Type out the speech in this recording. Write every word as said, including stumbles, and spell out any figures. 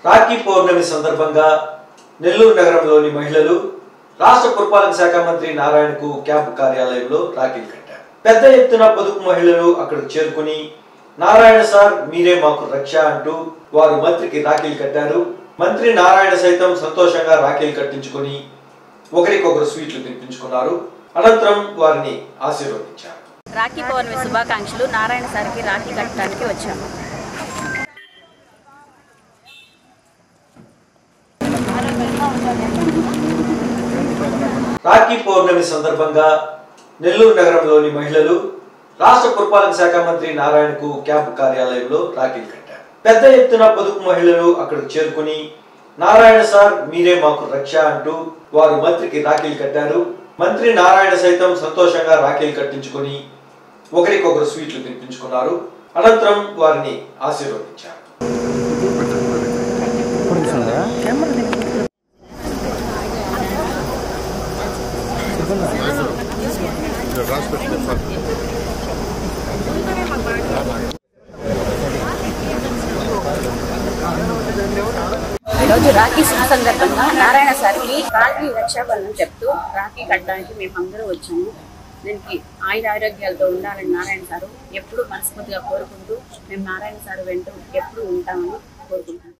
రాఖీ పౌర్ణమి సందర్భంగా నెల్లూరు నగరంలోని మహిళలు రాష్ట్ర పురపాలక శాఖ మంత్రి నారాయణకు క్యాంపు కార్యాలయంలో రాఖీలు కట్టారు. పెద్ద ఎత్తున పొదుపు మహిళలు అక్కడికి చేరుకుని నారాయణ సార్ మీరే మాకు రక్ష అంటూ వారు మంత్రికి రాఖీలు కట్టారు. మంత్రి నారాయణ సైతం సంతోషంగా రాఖీలు కట్టించుకొని ఒకరికొకరు స్వీట్లు తినిపించుకున్నారు. అనంతరం వారిని ఆశీర్వదించారు. రాఖీ పౌర్ణమి శుభాకాంక్షలు. నారాయణ సార్కి రాఖీ కట్టడానికి వచ్చాము. రాఖీ పౌర్ణమి సందర్భంగా నెల్లూరు నగరంలోని మహిళలు రాష్ట్ర పురపాలక శాఖ మంత్రి నారాయణకు క్యాంపు కార్యాలయంలో రాఖీలు కట్టారు. పెద్ద ఎత్తున పొదుపు మహిళలు అక్కడికి చేరుకుని నారాయణ సార్ మీరే మాకు రక్ష అంటూ వారు మంత్రికి రాఖీలు కట్టారు. మంత్రి నారాయణ సైతం సంతోషంగా రాఖీలు కట్టించుకొని ఒకరికొకరు స్వీట్లు తినిపించుకున్నారు. అనంతరం వారిని ఆశీర్వదించారు. ఈరోజు రాఖీ శుభ సందర్భంగా నారాయణ సార్కి రాఖీ రక్షాబంధం చెప్తూ రాఖీ కట్టడానికి మేము అందరూ వచ్చాము. దీనికి ఆయుర ఆరోగ్యాలతో ఉండాలని నారాయణ సారు ఎప్పుడు మనస్ఫూర్తిగా కోరుకుంటూ మేము నారాయణ సారు వెంటూ ఎప్పుడు ఉంటామని కోరుకుంటాం.